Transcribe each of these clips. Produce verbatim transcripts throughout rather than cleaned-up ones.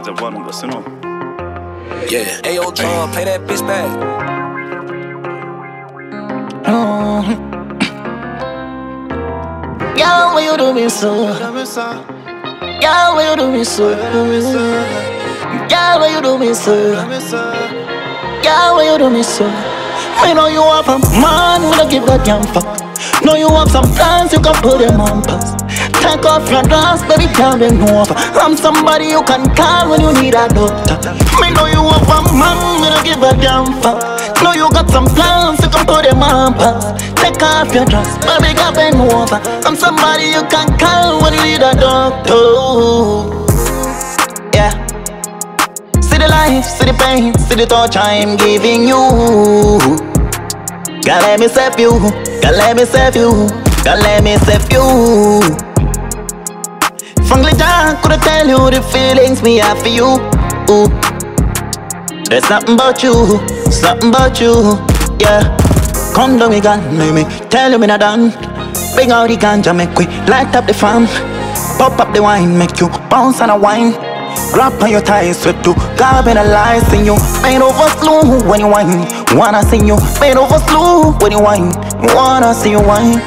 the one, but you know. Yeah. Hey, yo, John, play that bitch back. Mm-hmm. Girl, why you do me so? Girl, why you do me so? Girl, why you do me so? Girl, why you do me so? I know you have a man, we don't give a damn fuck. Know you have some plans, you can put them on pause. Take off your dress, baby, can't bend over. I'm somebody you can call when you need a doctor. Me know you have a man, we don't give a damn fuck. Know you got some plans, you can put them on pause. Take off your dress, baby, can't bend over. I'm somebody you can call when you need a doctor. Yeah. See the life, see the pain, see the touch I'm giving you. God let me save you, God let me save you, God let me save you. Frankly, I couldn't tell you the feelings me have for you. Ooh. There's something about you, something about you, yeah. Come down, we gun, make me tell you me not done. Bring out the ganja, make we light up the fan. Pop up the wine, make you bounce on a wine. Grab on your thighs, sweat to God and a lie. See you bend over slow when you whine. Wanna see you bend over slow when you whine. Wanna see you whine.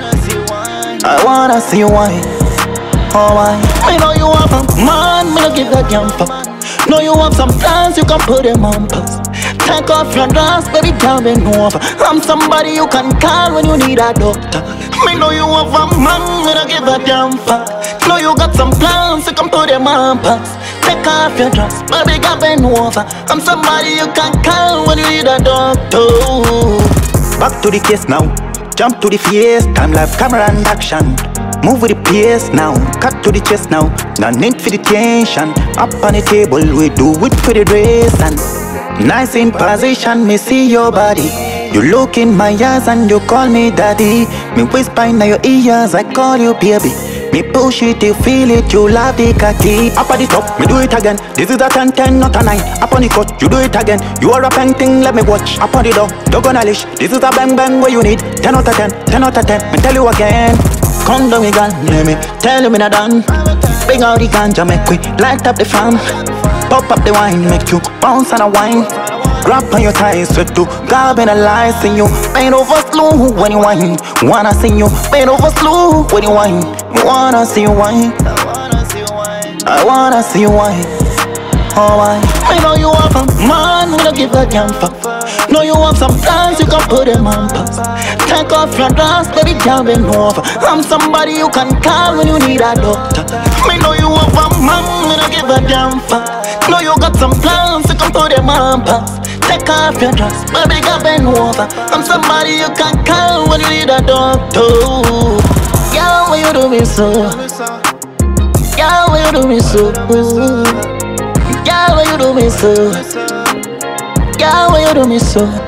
I wanna see you whine. Oh why? I know you have a man, me don't give a damn fuck. Know you have some plans, you can put them on pause. Take off your dress, baby, can't bend over. I'm somebody you can call when you need a doctor. Me know you have a man, me don't give a damn fuck. Know you got some plans, you can put them on pause. Take off your dress, baby, can't bend over. I'm somebody you can call when you need a doctor. Back to the case now, jump to the face. Time life, camera and action. Move with the pace now, cut to the chest now. No need for the tension. Up on the table, we do it for the race. And nice in position, me see your body. You look in my eyes and you call me daddy. Me whisper in your ears, I call you baby. Me push it, you feel it, you love the khaki. Up at the top, me do it again. This is a ten ten, not a nine. Up on the cut, you do it again. You are a painting, let me watch. Up on the door, dog on a leash. This is a bang bang where you need. Ten out of ten, ten out of ten. Me tell you again. Come down, we gun, let me tell you me not done. Bring out the ganja, make we light up the fan. Pop up the wine, make you bounce on a wine. Grab on your thighs, sweat to God and a lie. See you bend over slow when you whine. Wanna see you bend over slow when you whine. Wanna see you whine. I wanna see you whine. Oh why? I know you have a man, we don't give a damn fuck. Know you have some plans, you can put them on pause. Take off your dress, baby, can't bend over. I'm somebody you can call when you need a doctor. Me know you have a man, we don't give a damn fuck. Know you got some plans, you can put them on pause. Take off your dress, baby, can't bend over. I'm somebody you can call when you need a doctor. Girl, why you do me so? Girl, why you do me so? Girl, why you do me so? Girl, why you do me so?